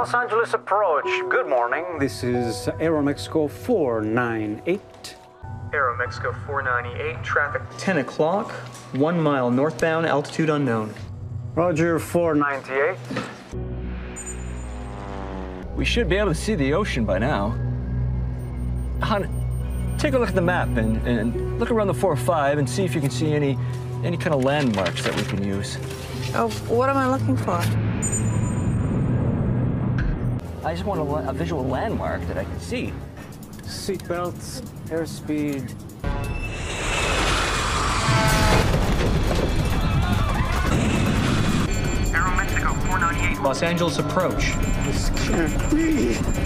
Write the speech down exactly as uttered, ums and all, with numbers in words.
Los Angeles approach. Good morning. This is Aeroméxico four ninety-eight. Aeroméxico four ninety-eight, traffic ten o'clock, one mile northbound, altitude unknown. Roger, four ninety-eight. We should be able to see the ocean by now. Han, take a look at the map and, and look around the four five and see if you can see any, any kind of landmarks that we can use. Oh, what am I looking for? I just want a, a visual landmark that I can see. Seatbelts, airspeed. Aeroméxico four ninety-eight, Los Angeles approach. This can't be.